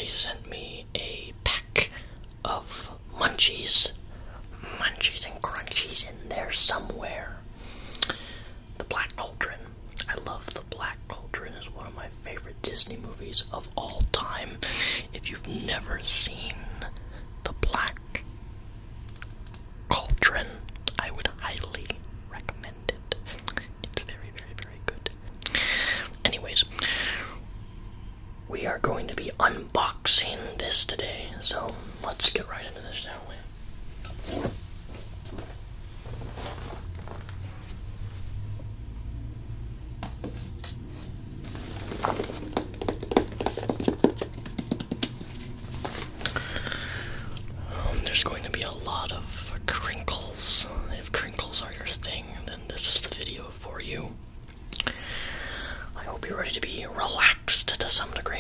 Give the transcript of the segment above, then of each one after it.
sent me a pack of munchies. Munchies and crunchies in there somewhere. The Black Cauldron. I love The Black Cauldron. It's one of my favorite Disney movies of all time. If you've never seen The Black Cauldron, I would highly recommend it. It's very, very, very good. Anyways, we are going to be unboxing this today, so let's get right into this, shall we? There's going to be a lot of crinkles. If crinkles are your thing, then this is the video for you. I hope you're ready to be relaxed to some degree.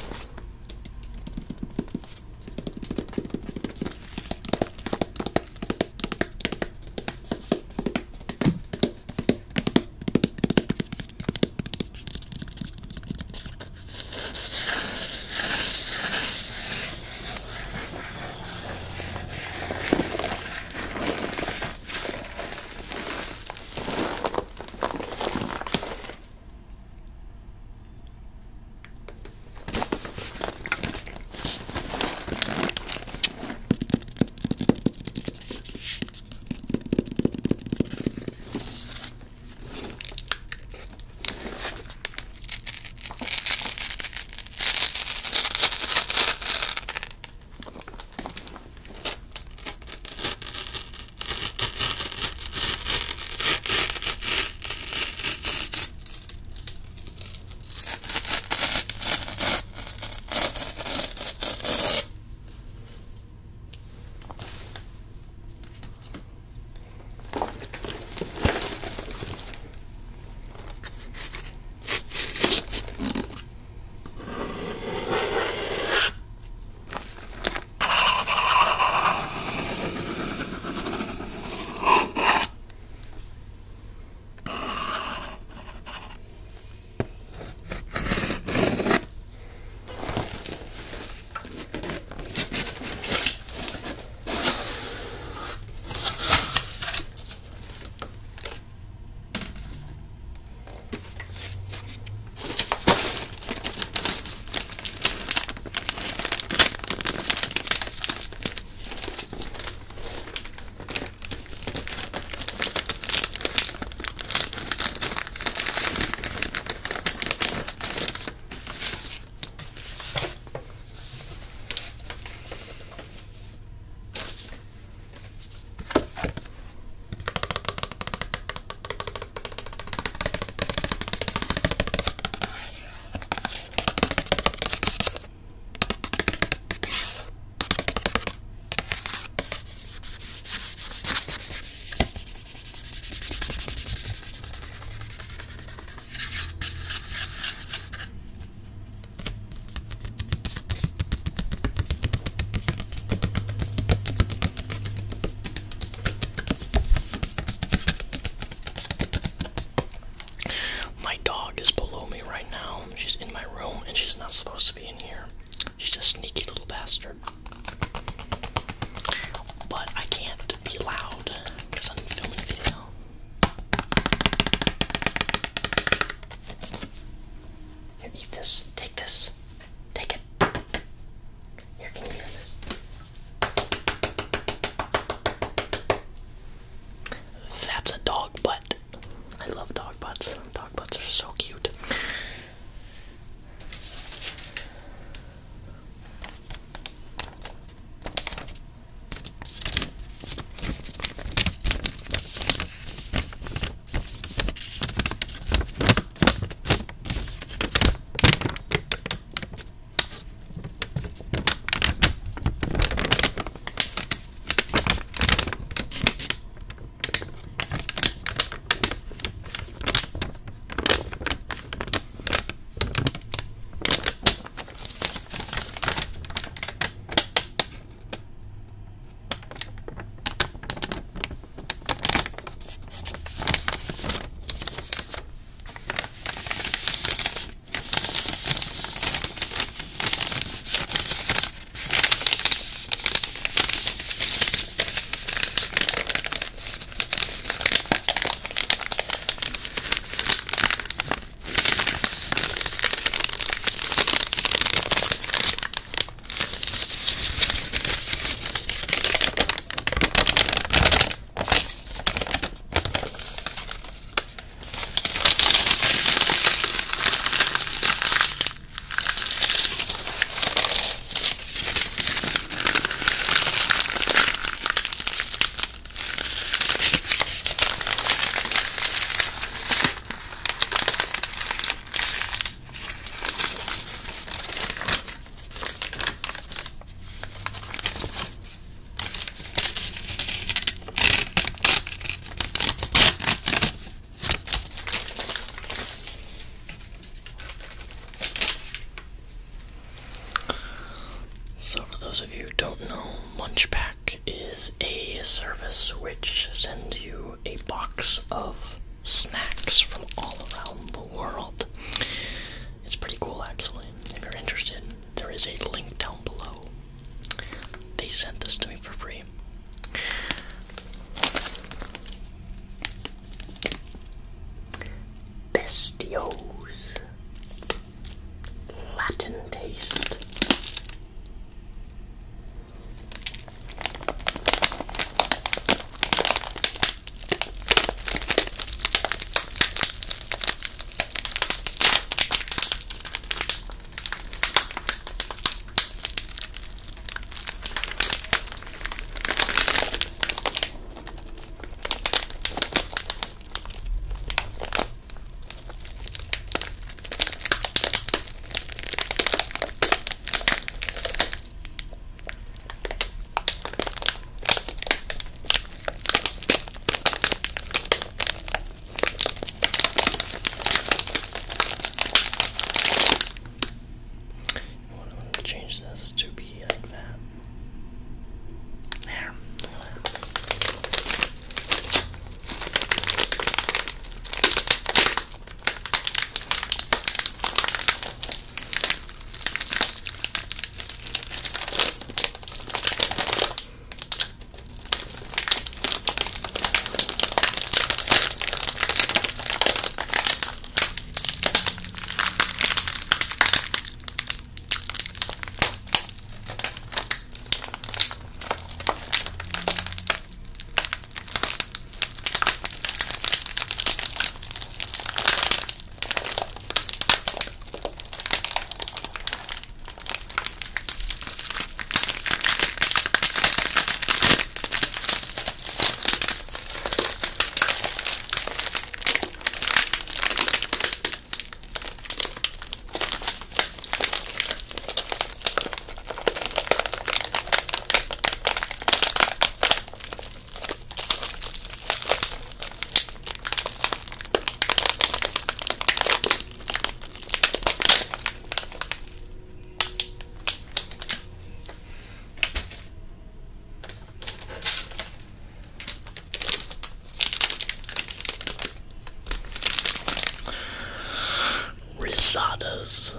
Supposed to be in here. She's a sneaky little bastard. But I can't be loud because I'm filming a video. Here, eat this. Take this. Take it. Here, can you hear this? That's a dog butt. I love dog butts. Dog butts are so cute. So for those of you who don't know, Munchpak is a service which sends you a box of snacks from all around the world. It's pretty cool, actually. If you're interested, there is a link down below. They sent this to me for free. Bestios. Latin taste. Change this to be like that. There. Risadas.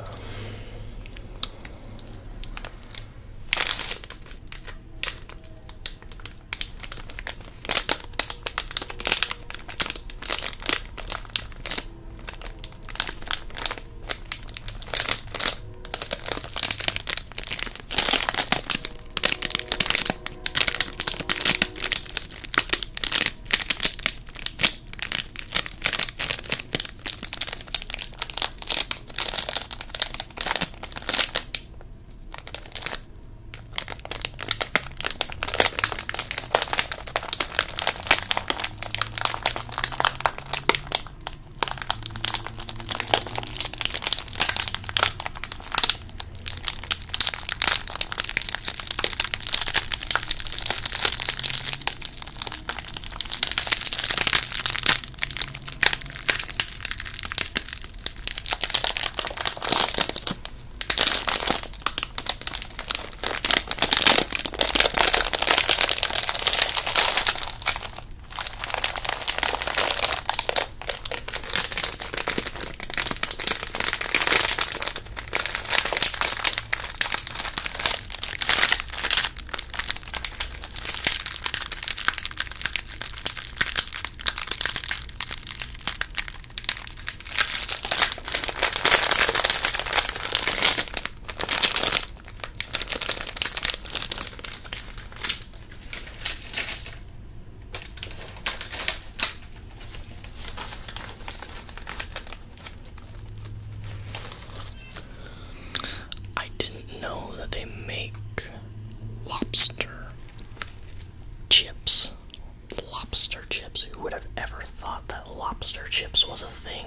Know that they make lobster chips. Lobster chips. Who would have ever thought that lobster chips was a thing?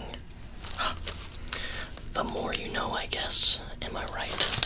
The more you know, I guess. Am I right?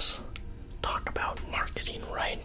us. Talk about marketing, right?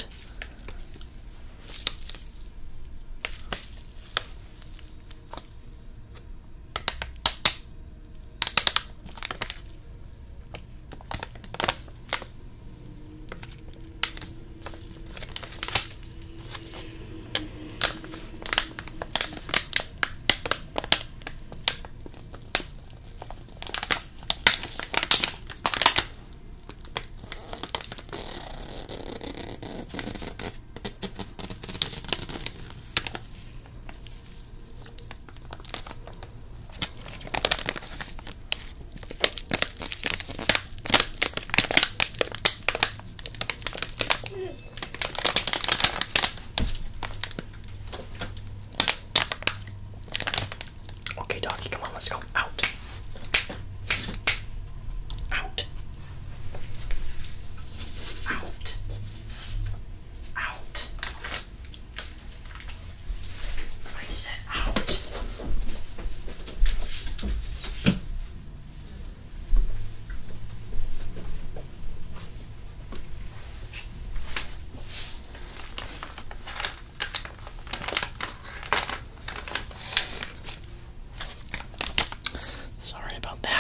Okay, doggy, come on, let's go. Out. Out. Out. Out. I said out. Sorry about that.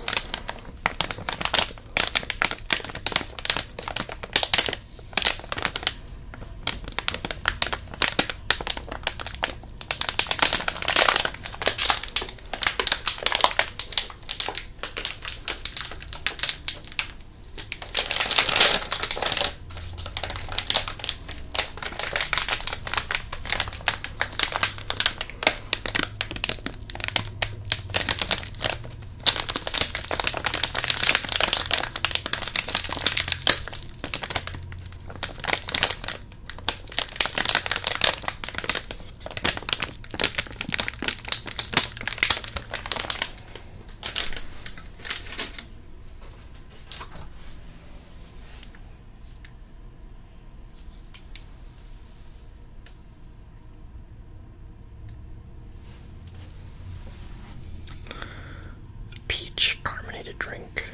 Peach carbonated drink.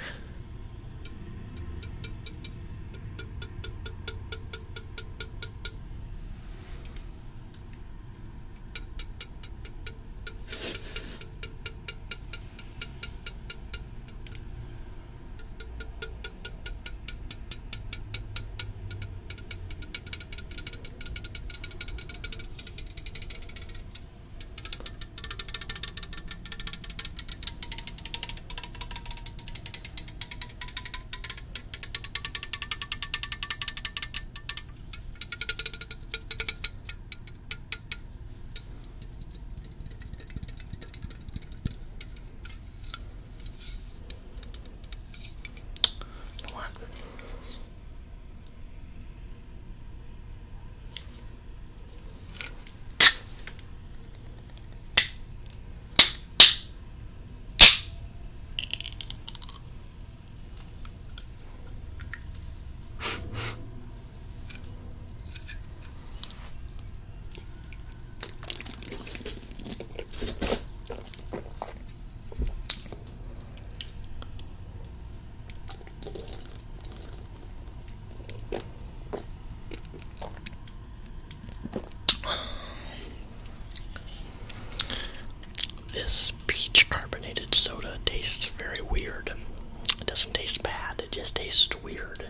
What? This peach carbonated soda tastes very weird. It doesn't taste bad, it just tastes weird.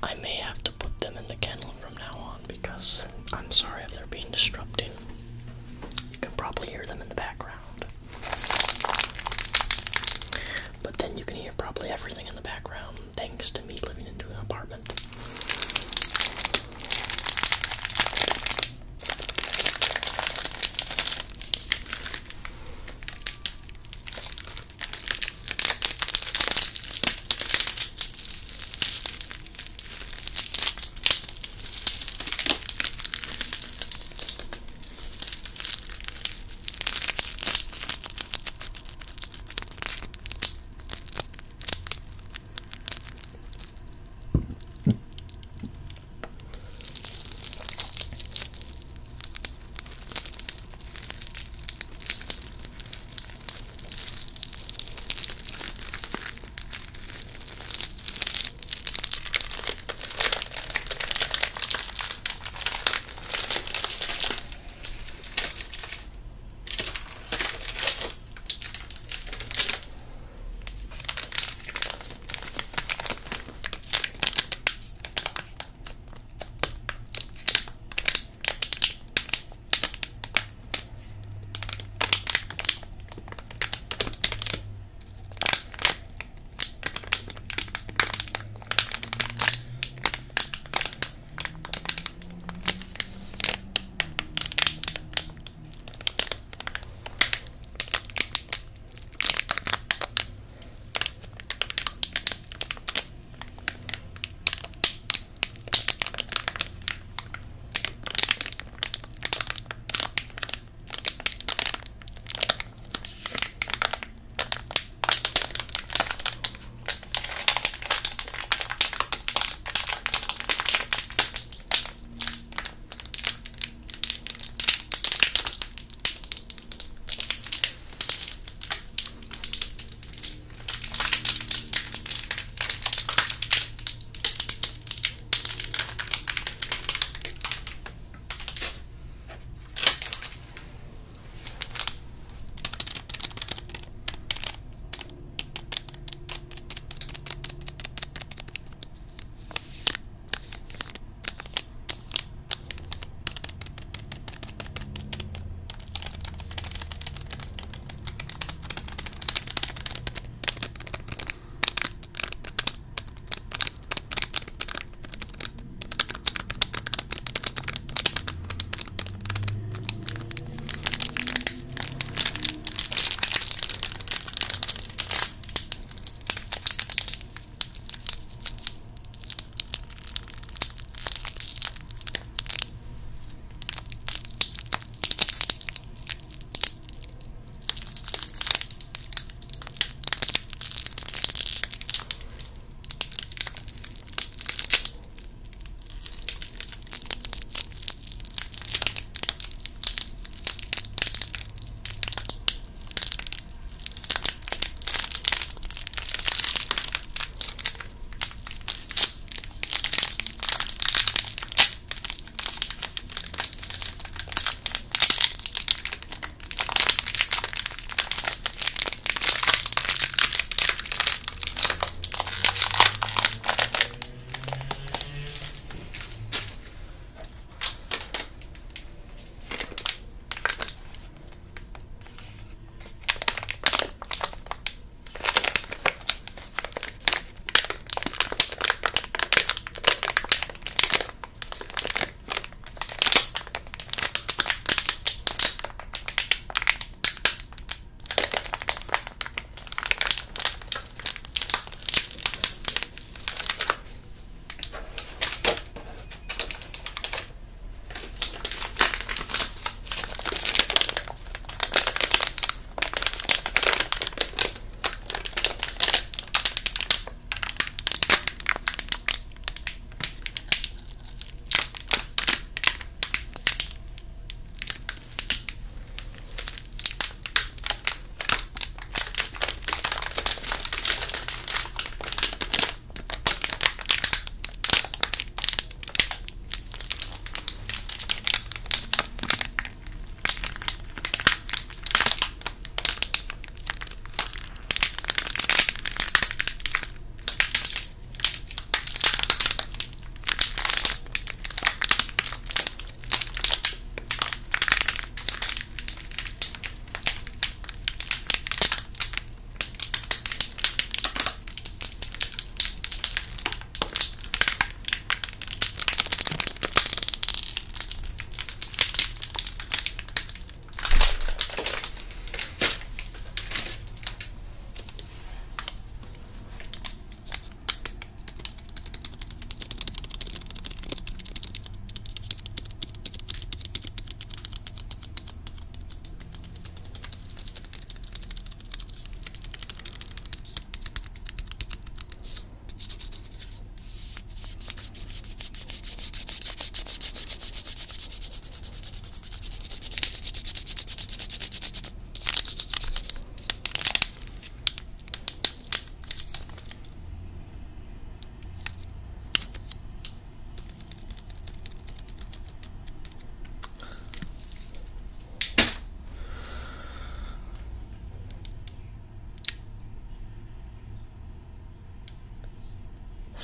I may have to put them in the kennel from now on because I'm sorry if they're being disrupting. You can probably hear them in the background. But then you can hear probably everything in the background thanks to me living into an apartment.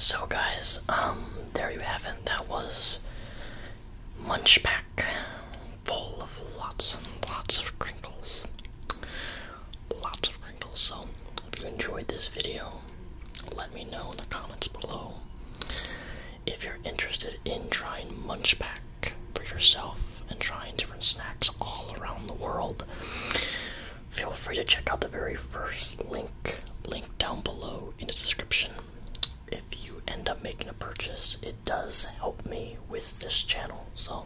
So guys, there you have it. That was Munch Pack, full of lots and lots of crinkles. Lots of crinkles. So, if you enjoyed this video, let me know in the comments below. If you're interested in trying Munch Pack for yourself and trying different snacks all around the world, feel free to check out the very first link down below in the description. If you end up making a purchase, it does help me with this channel. So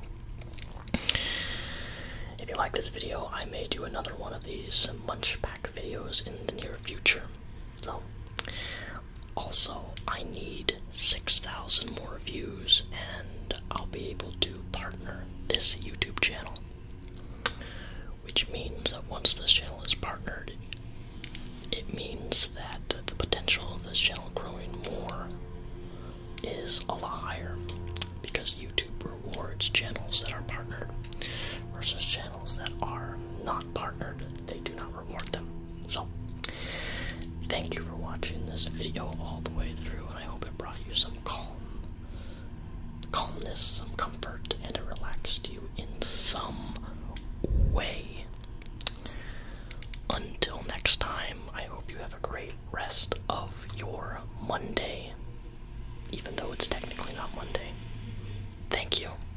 if you like this video, I may do another one of these Munch Pack videos in the near future. So also, I need 6,000 more views and I'll be able to partner this YouTube channel, which means that once this channel is partnered, it means that the potential of this channel growing more is a lot higher, because YouTube rewards channels that are partnered versus channels that are not partnered. They do not reward them. So thank you for watching this video all the way through, and I hope it brought you some calmness, some comfort, and it relaxed you in some way. Until next time, I hope you have a great rest of your Monday, even though it's technically not Monday. Thank you.